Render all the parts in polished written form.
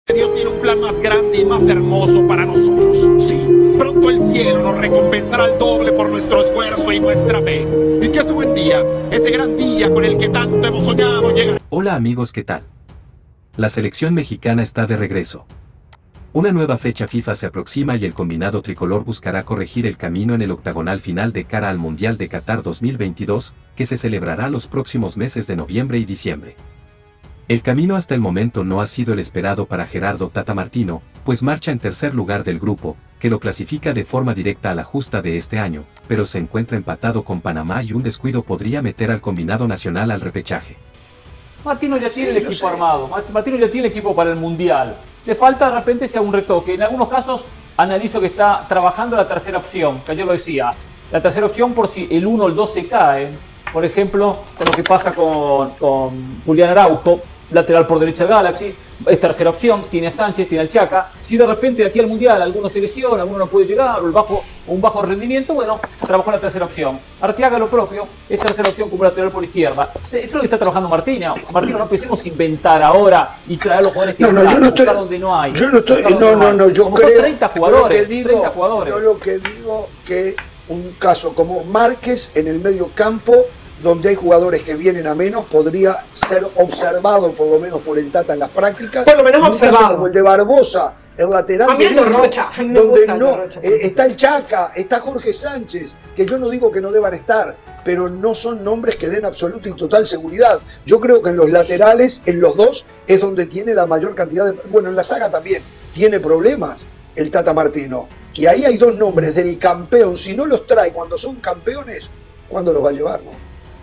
Dios tiene un plan más grande y más hermoso para nosotros. Sí, pronto el cielo nos recompensará al doble por nuestro esfuerzo y nuestra fe. Y que ese buen día, ese gran día con el que tanto hemos soñado, llegará. Hola amigos, ¿qué tal? La selección mexicana está de regreso. Una nueva fecha FIFA se aproxima y el combinado tricolor buscará corregir el camino en el octagonal final de cara al Mundial de Qatar 2022, que se celebrará los próximos meses de noviembre y diciembre. El camino hasta el momento no ha sido el esperado para Gerardo Tata Martino, pues marcha en tercer lugar del grupo, que lo clasifica de forma directa a la justa de este año, pero se encuentra empatado con Panamá y un descuido podría meter al combinado nacional al repechaje. Martino ya tiene el equipo armado, Martino ya tiene el equipo para el Mundial. Le falta de repente sea un retoque. En algunos casos analizo que está trabajando la tercera opción, que yo lo decía. La tercera opción por si el 1 o el 2 se caen. Por ejemplo, con lo que pasa con Julián Araujo, lateral por derecha del Galaxy, es tercera opción, tiene a Sánchez, tiene al Chaca. Si de repente de aquí al Mundial alguno se lesiona, alguno no puede llegar, o un bajo rendimiento, bueno, trabajó la tercera opción. Arteaga lo propio, es tercera opción como lateral por izquierda. Eso es lo que está trabajando Martino. Martino, no empecemos a inventar ahora y traer los jugadores que buscar donde no hay. Yo no estoy, yo creo 30 jugadores, 30 jugadores. Yo lo que digo que un caso como Márquez en el medio campo, donde hay jugadores que vienen a menos, podría ser observado por lo menos por el Tata en las prácticas. Por lo menos observado. Como el de Barbosa, el lateral derecho, donde no está el Chaca, está Jorge Sánchez, que yo no digo que no deban estar, pero no son nombres que den absoluta y total seguridad. Yo creo que en los laterales, en los dos, es donde tiene la mayor cantidad de... Bueno, en la saga también tiene problemas el Tata Martino. Y ahí hay dos nombres del campeón. Si no los trae cuando son campeones, ¿cuándo los va a llevar, no?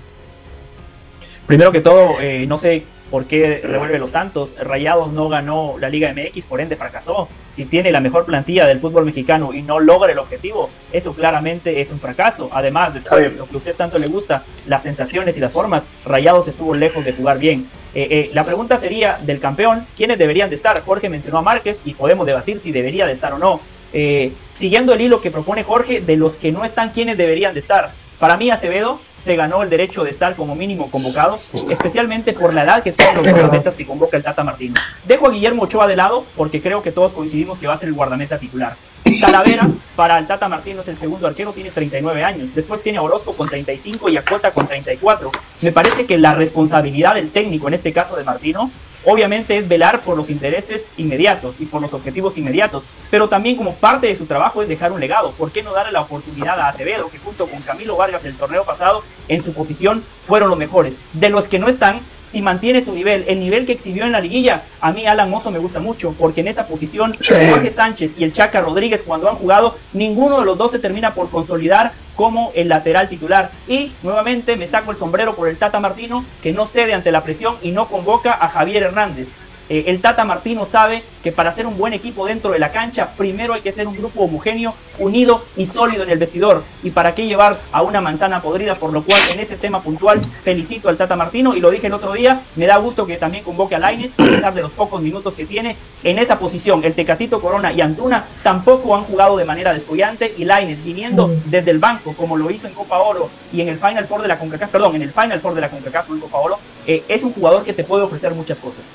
Primero que todo, no sé por qué revuelve los tantos. Rayados no ganó la Liga MX, por ende fracasó. Si tiene la mejor plantilla del fútbol mexicano y no logra el objetivo, eso claramente es un fracaso. Además, después de lo que a usted tanto le gusta, las sensaciones y las formas, Rayados estuvo lejos de jugar bien. La pregunta sería, del campeón, ¿quiénes deberían de estar? Jorge mencionó a Márquez y podemos debatir si debería de estar o no. Siguiendo el hilo que propone Jorge, de los que no están, ¿quiénes deberían de estar? Para mí, Acevedo se ganó el derecho de estar como mínimo convocado, especialmente por la edad que tienen los guardametas que convoca el Tata Martino. Dejo a Guillermo Ochoa de lado porque creo que todos coincidimos que va a ser el guardameta titular. Talavera, para el Tata Martino, es el segundo arquero, tiene 39 años. Después tiene a Orozco con 35 y a Cota con 34. Me parece que la responsabilidad del técnico, en este caso de Martino, obviamente es velar por los intereses inmediatos y por los objetivos inmediatos, pero también como parte de su trabajo es dejar un legado. ¿Por qué no darle la oportunidad a Acevedo, que junto con Camilo Vargas el torneo pasado en su posición fueron los mejores? De los que no están, si mantiene su nivel, el nivel que exhibió en la liguilla, a mí Alan Mozo me gusta mucho, porque en esa posición Jorge Sánchez y el Chaca Rodríguez, cuando han jugado, ninguno de los dos se termina por consolidar como el lateral titular. Y nuevamente me saco el sombrero por el Tata Martino, que no cede ante la presión y no convoca a Javier Hernández. El Tata Martino sabe que para hacer un buen equipo dentro de la cancha, primero hay que ser un grupo homogéneo, unido y sólido en el vestidor. Y para qué llevar a una manzana podrida, por lo cual en ese tema puntual felicito al Tata Martino. Y lo dije el otro día, me da gusto que también convoque a Lainez, a pesar de los pocos minutos que tiene en esa posición. El Tecatito Corona y Antuna tampoco han jugado de manera descollante, y Lainez, viniendo desde el banco, como lo hizo en Copa Oro y en el Final Four de la CONCACAF, en el Final Four de la CONCACAF en Copa Oro, es un jugador que te puede ofrecer muchas cosas.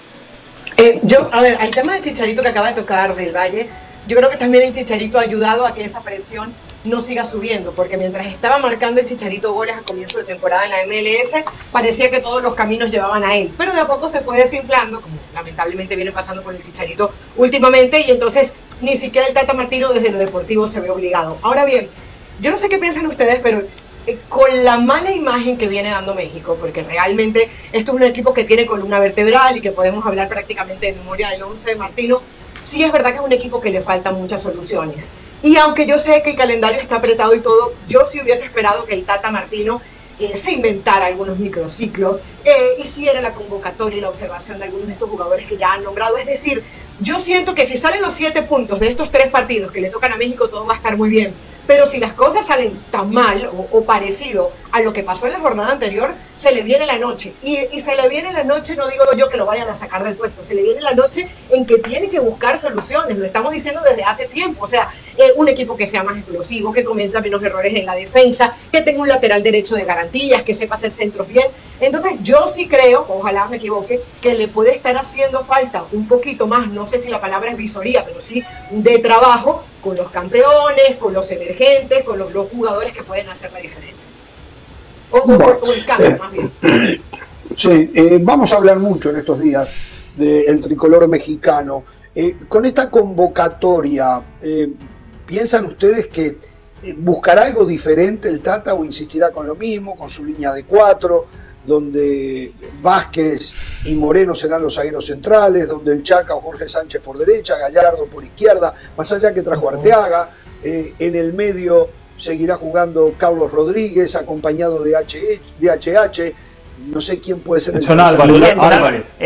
A ver, el tema del Chicharito que acaba de tocar del Valle, yo creo que también el Chicharito ha ayudado a que esa presión no siga subiendo, porque mientras estaba marcando el Chicharito goles a comienzo de temporada en la MLS, parecía que todos los caminos llevaban a él, pero de a poco se fue desinflando, como lamentablemente viene pasando con el Chicharito últimamente, y entonces ni siquiera el Tata Martino desde lo deportivo se ve obligado. Ahora bien, yo no sé qué piensan ustedes, pero con la mala imagen que viene dando México, porque realmente esto es un equipo que tiene columna vertebral y que podemos hablar prácticamente de memoria del 11 de Martino, sí es verdad que es un equipo que le faltan muchas soluciones. Y aunque yo sé que el calendario está apretado y todo, yo sí hubiese esperado que el Tata Martino se inventara algunos microciclos, hiciera la convocatoria y la observación de algunos de estos jugadores que ya han nombrado. Es decir, yo siento que si salen los 7 puntos de estos 3 partidos que le tocan a México, todo va a estar muy bien. Pero si las cosas salen tan mal o parecido a lo que pasó en la jornada anterior, se le viene la noche. Y se le viene la noche, no digo yo que lo vayan a sacar del puesto, se le viene la noche en que tiene que buscar soluciones. Lo estamos diciendo desde hace tiempo. O sea, un equipo que sea más explosivo, que cometa menos errores en la defensa, que tenga un lateral derecho de garantías, que sepa hacer centros bien. Entonces yo sí creo, ojalá me equivoque, que le puede estar haciendo falta un poquito más, no sé si la palabra es visoría, pero sí de trabajo con los campeones, con los emergentes, con los jugadores que pueden hacer la diferencia. O el cambio, más bien. Sí, vamos a hablar mucho en estos días del tricolor mexicano. Con esta convocatoria, ¿piensan ustedes que buscará algo diferente el Tata o insistirá con lo mismo, con su línea de 4, donde Vázquez y Moreno serán los zagueros centrales, donde el Chaca o Jorge Sánchez por derecha, Gallardo por izquierda, más allá que trajo Arteaga, en el medio seguirá jugando Carlos Rodríguez acompañado de HH, no sé quién puede ser Edson Álvarez,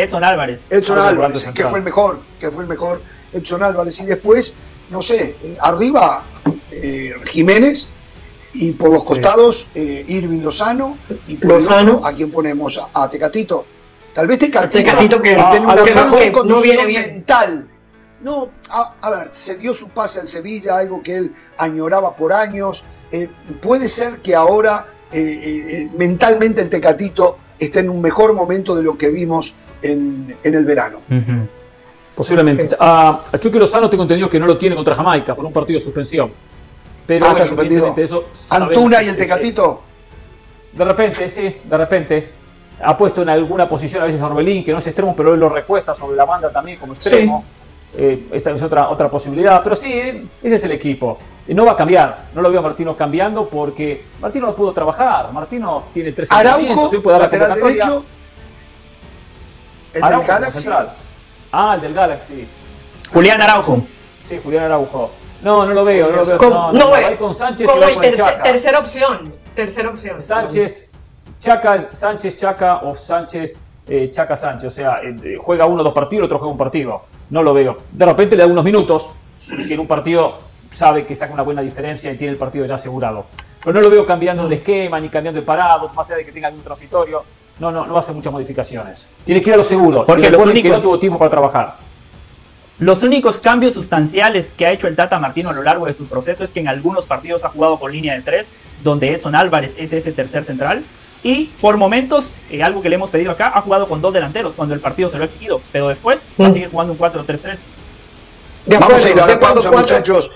que fue el mejor, Edson Álvarez, y después, no sé, arriba Jiménez, y por los costados Irving Lozano, y por Lozano, ¿a quién ponemos? A Tecatito. Tal vez Tecatito que esté en una mejor condición mental. No, a ver, se dio su pase al Sevilla, algo que él añoraba por años. Puede ser que ahora mentalmente el Tecatito esté en un mejor momento de lo que vimos en el verano. Posiblemente. A Chucky Lozano tengo entendido que no lo tiene contra Jamaica por un partido de suspensión. Pero está suspendido. Antuna y el Tecatito. De repente, sí, de repente. Ha puesto en alguna posición a veces a Orbelín, que no es extremo, pero él lo recuesta sobre la banda también como extremo. Sí. Esta es otra posibilidad. Pero sí, ese es el equipo. No va a cambiar. No lo veo a Martino cambiando porque Martino no pudo trabajar. Martino tiene 3 Araujo, lateral derecho. El del Galaxy. El del Galaxy. Julián Araujo. Sí, Julián Araujo. No lo veo. Va a ir con Sánchez como y tercera opción. Sánchez, Chaca, Sánchez, Chaca o Sánchez, Chaca, Sánchez. O sea, juega 1 o 2 partidos, el otro juega un partido. No lo veo. De repente le da unos minutos. Si en un partido sabe que saca una buena diferencia y tiene el partido ya asegurado. Pero no lo veo cambiando de esquema ni cambiando de parado, más allá de que tenga algún transitorio. No va a hacer muchas modificaciones. Tiene que ir a lo seguro. Porque que no tuvo tiempo para trabajar. Los únicos cambios sustanciales que ha hecho el Tata Martino a lo largo de su proceso es que en algunos partidos ha jugado con línea de 3, donde Edson Álvarez es ese tercer central, y por momentos, algo que le hemos pedido acá, ha jugado con 2 delanteros cuando el partido se lo ha exigido, pero después va a seguir jugando un 4-3-3. Vamos a ir a la pausa, muchachos.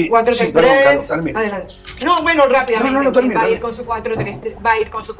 4-3-3, adelante. No, bueno, rápidamente. Va a ir con su 4-3-3, va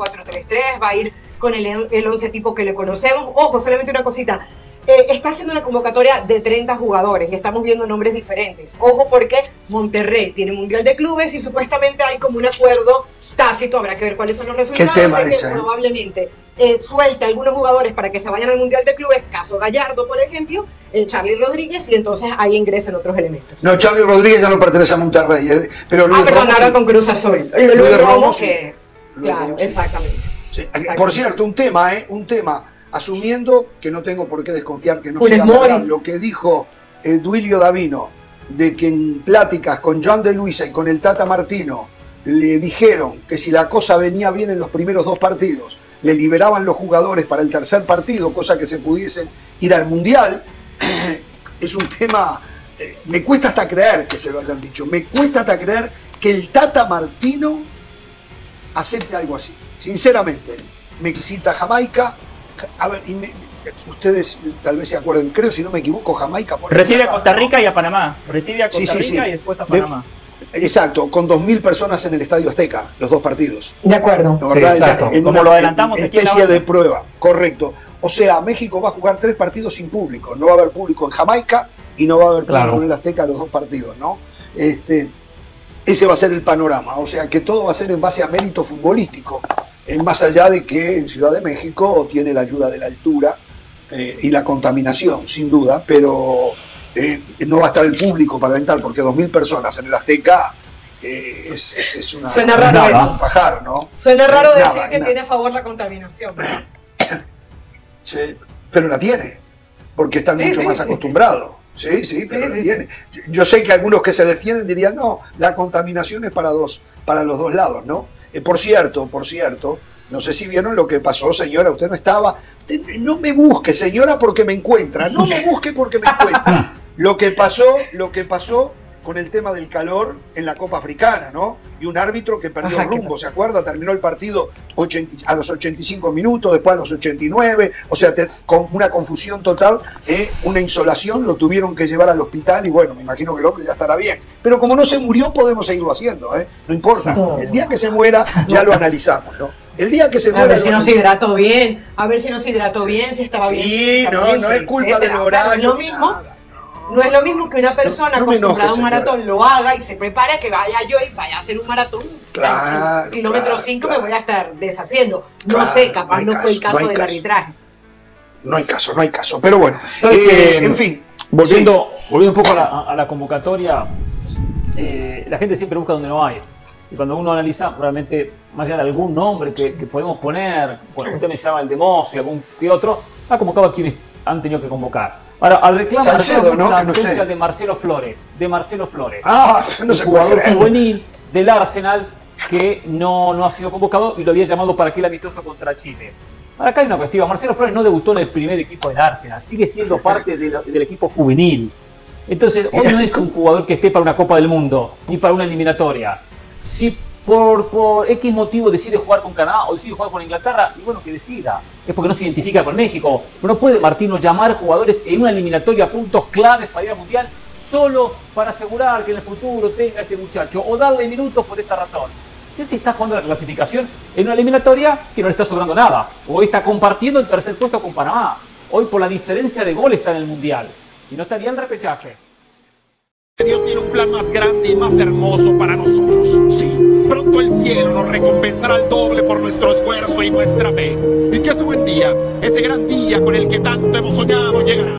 a ir con el 11 tipo que le conocemos. Ojo, solamente una cosita. Está haciendo una convocatoria de 30 jugadores y estamos viendo nombres diferentes. Ojo, porque Monterrey tiene Mundial de Clubes y supuestamente hay como un acuerdo tácito, habrá que ver cuáles son los resultados. ¿Qué tema es ese? Probablemente suelta algunos jugadores para que se vayan al Mundial de Clubes, caso Gallardo, por ejemplo, Charly Rodríguez, y entonces ahí ingresan otros elementos. No, Charly Rodríguez ya no pertenece a Monterrey, pero Luis perdón, Romo, ahora con Cruz Azul. Luis Romo, que... Claro, exactamente. Sí. Por cierto, un tema, asumiendo que no tengo por qué desconfiar que no sea verdad lo que dijo Duilio Davino, de que en pláticas con Joan de Luisa y con el Tata Martino le dijeron que si la cosa venía bien en los primeros 2 partidos, le liberaban los jugadores para el tercer partido, cosa que se pudiesen ir al Mundial. Es un tema, me cuesta hasta creer que se lo hayan dicho, me cuesta hasta creer que el Tata Martino acepte algo así, sinceramente. Me cita Jamaica, a ver, ustedes tal vez se acuerden, creo, si no me equivoco, Jamaica recibe a Costa Rica y a Panamá, recibe a Costa Rica y después a Panamá. Exacto, con 2.000 personas en el Estadio Azteca, los 2 partidos. De acuerdo. La verdad, exacto. En como una lo adelantamos aquí especie de prueba, correcto. O sea, México va a jugar 3 partidos sin público. No va a haber público en Jamaica y no va a haber público en el Azteca los 2 partidos, ¿no? Ese va a ser el panorama. O sea, que todo va a ser en base a mérito futbolístico. Más allá de que en Ciudad de México tiene la ayuda de la altura y la contaminación, sin duda, pero no va a estar el público para alentar, porque 2.000 personas en el Azteca es una... Suena raro eso. Pajar, ¿no? Suena raro decir que tiene a favor la contaminación. Sí, pero la tiene, porque están mucho más acostumbrados. Sí, pero lo tiene. Yo sé que algunos que se defienden dirían, no, la contaminación es para los dos lados, ¿no? Por cierto, no sé si vieron lo que pasó, señora, usted no estaba. No me busque, señora, porque me encuentra. No me busque porque me encuentra. Lo que pasó con el tema del calor en la Copa Africana, ¿no? Y un árbitro que perdió el rumbo, ¿se acuerda? Terminó el partido a los 85 minutos, después a los 89, o sea, con una confusión total, una insolación, lo tuvieron que llevar al hospital y bueno, me imagino que el hombre ya estará bien. Pero como no se murió, podemos seguirlo haciendo, no importa. El día que se muera, ya lo analizamos, ¿no? El día que se muera... A ver si nos hidrató bien, si estaba bien. Sí, no es culpa del horario. No es lo mismo que una persona acostumbrada a un maratón lo haga y se prepare a que vaya yo y vaya a hacer un maratón. Claro. Kilómetro 5 me voy a estar deshaciendo. No sé, capaz no fue el caso del arbitraje. No hay caso. Pero bueno, en fin. Volviendo un poco a la convocatoria, la gente siempre busca donde no hay. Y cuando uno analiza, realmente, más allá de algún nombre que podemos poner, bueno, usted mencionaba el de Mozo y algún que otro, ha convocado a quienes han tenido que convocar. Ahora, al reclamo la ausencia de Marcelo Flores. No se jugador juvenil del Arsenal que no ha sido convocado y lo había llamado para aquel amistoso contra Chile. Ahora acá hay una cuestión. Marcelo Flores no debutó en el primer equipo del Arsenal. Sigue siendo parte del equipo juvenil. Entonces, hoy no es un jugador que esté para una Copa del Mundo ni para una eliminatoria. Si por X motivo decide jugar con Canadá o decide jugar con Inglaterra, y bueno, que decida. Es porque no se identifica con México. No puede Martino llamar jugadores en una eliminatoria a puntos claves para ir al Mundial solo para asegurar que en el futuro tenga este muchacho o darle minutos por esta razón. Si él se está jugando la clasificación en una eliminatoria que no le está sobrando nada, o está compartiendo el tercer puesto con Panamá. Hoy por la diferencia de gol está en el Mundial. Si no estaría en repechaje. Dios tiene un plan más grande y más hermoso para nosotros. Sí, pronto el cielo nos recompensará al doble por nuestro esfuerzo y nuestra fe. Y que ese buen día, ese gran día con el que tanto hemos soñado, llegará.